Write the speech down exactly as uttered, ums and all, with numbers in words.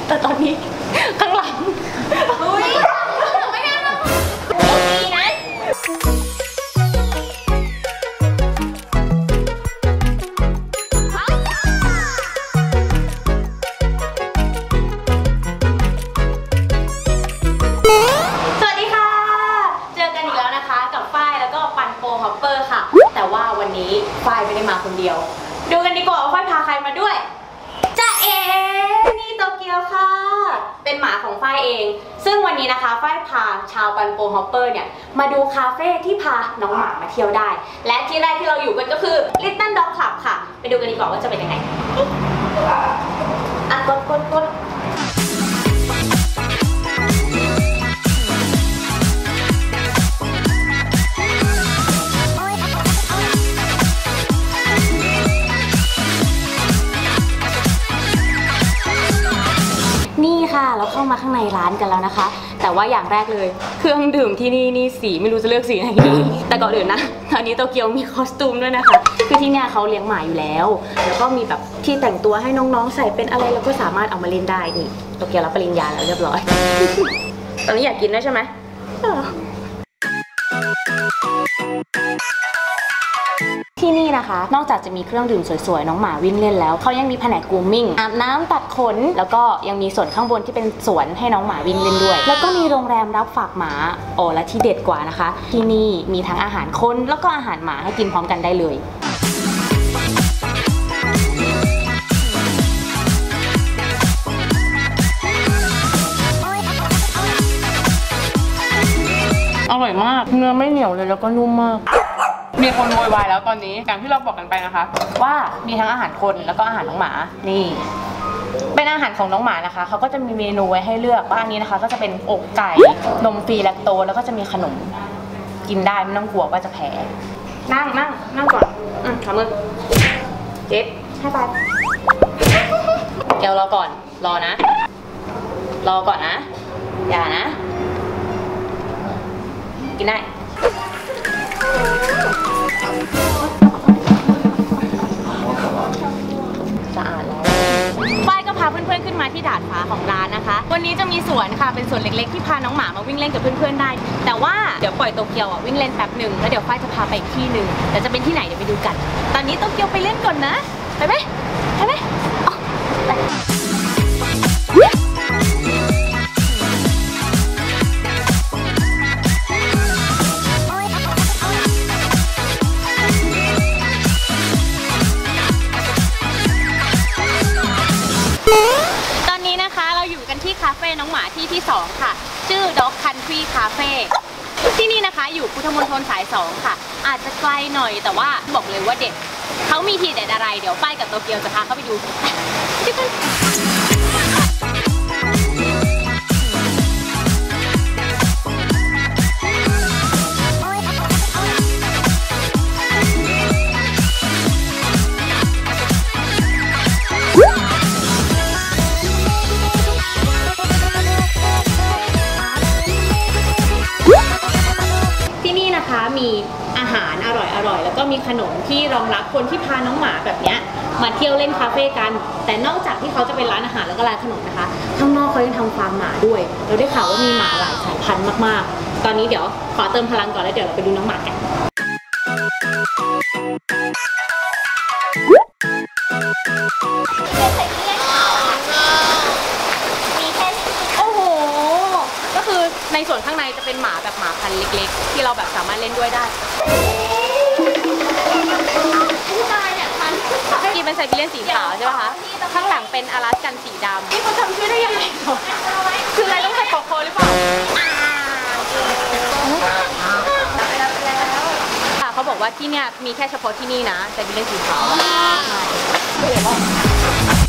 แต่ตอนนี้ข้างหลังอุ้ยไม่ได้นะดีนะสวัสดีค่ะเจอกันอีกแล้วนะคะกับฝ้ายแล้วก็ปันโปฮอปเปอร์ค่ะแต่ว่าวันนี้ฝ้ายไม่ได้มาคนเดียวดูกันดีกว่าว่าฝ้ายพาใครมาด้วยจ้าเอ๋นี่โตเกียวค่ะเป็นหมาของฝ้ายเองซึ่งวันนี้นะคะฝ้ายพาชาวปันโปฮอปเปอร์เนี่ยมาดูคาเฟ่ที่พาน้องหมามาเที่ยวได้และที่แรกที่เราอยู่กันก็คือ Little Dog Club ค่ะไปดูกันดีกว่าว่าจะเป็นยังไงอ่ะกดกดกดนี่ค่ะเราเข้ามาข้างในร้านกันแล้วนะคะแต่ว่าอย่างแรกเลยเครื่องดื่มที่นี่นี่สีไม่รู้จะเลือกสีไหนดีแต่ก่อนอื่นนะตอนนี้โตเกียวมีคอสตูมด้วยนะคะคือที่เนี่ยเขาเลี้ยงหมาอยู่แล้วแล้วก็มีแบบที่แต่งตัวให้น้องๆใส่เป็นอะไรแล้วก็สามารถเอามาเล่นได้นี่โตเกียวรับปริญญาแล้วเรียบร้อยตอนนี้อยากกินได้ใช่ไหมที่นี่นะคะนอกจากจะมีเครื่องดื่มสวยๆน้องหมาวิ่งเล่นแล้วเขายังมีแผนกกรูมมิ่งอาบน้ำตัดขนแล้วก็ยังมีส่วนข้างบนที่เป็นสวนให้น้องหมาวิ่งเล่นด้วยแล้วก็มีโรงแรมรับฝากหมาโอ้และที่เด็ดกว่านะคะที่นี่มีทั้งอาหารคนแล้วก็อาหารหมาให้กินพร้อมกันได้เลยอร่อยมากเนื้อไม่เหนียวเลยแล้วก็นุ่มมากมีคนโวยวายแล้วตอนนี้อย่างที่เราบอกกันไปนะคะว่ามีทั้งอาหารคนแล้วก็อาหารน้องหมานี่เป็นอาหารของน้องหมานะคะเขาก็จะมีเมนูไว้ให้เลือกว่าอันนี้นะคะก็จะเป็นอกไก่นมฟรีแลคโตสแล้วก็จะมีขนมกินได้ไม่ต้องกลัวว่าจะแพ้นั่งนั่งนั่งก่อนอืมขอมือเจ็ดให้ไปเดี๋ยวรอก่อนรอนะรอก่อนนะอย่านะกินได้สะอาดแล้วฝ้ายก็พาเพื่อนๆขึ้นมาที่ดาดฟ้าของร้านนะคะวันนี้จะมีสวนค่ะเป็นสวนเล็กๆที่พาน้องหมามาวิ่งเล่นกับเพื่อนๆได้แต่ว่าเดี๋ยวปล่อยโตเกียวอ่ะวิ่งเล่นแป๊บหนึ่งแล้วเดี๋ยวฝ้ายจะพาไปอีกที่หนึ่งแต่จะเป็นที่ไหนเดี๋ยวไปดูกันตอนนี้โตเกียวไปเล่นก่อนนะไปไหมไปไหมไปที่คาเฟ่น้องหมาที่ที่สองค่ะชื่อ Dog Country Cafe ที่นี่นะคะอยู่พุทธมณฑลสายสองค่ะอาจจะไกลหน่อยแต่ว่าบอกเลยว่าเด็ดเขามีทีเด็ดอะไรเดี๋ยวฝ้ายกับโตเกียวจะพาเข้าไปดูดูกันมีอาหารอร่อยๆแล้วก็มีขนมที่รองรับคนที่พาน้องหมาแบบนี้มาเที่ยวเล่นคาเฟ่กันแต่นอกจากที่เขาจะเป็นร้านอาหารแล้วก็ร้านขนมนะคะข้างนอกเขายังทำฟาร์มหมาด้วยเราได้ข่าวว่ามีหมาหลายสายพันธุ์มากๆตอนนี้เดี๋ยวขอเติมพลังก่อนแล้วเดี๋ยวเราไปดูน้องหมากันในส่วนข้างในจะเป็นหมาแบบหมาพันธุ์เล็กๆที่เราแบบสามารถเล่นด้วยได้ที่ตายเนี่ยพันธุ์ที่เป็นไซบีเรียนสีขาวใช่ไหมคะข้างหลังเป็นอลาสกันสีดำนี่เขาจำชื่อได้ยังไงคืออะไรต้องใส่โคโค่หรือเปล่าค่ะเขาบอกว่าที่เนี่ยมีแค่เฉพาะที่นี่นะไซบีเรียนสีขาว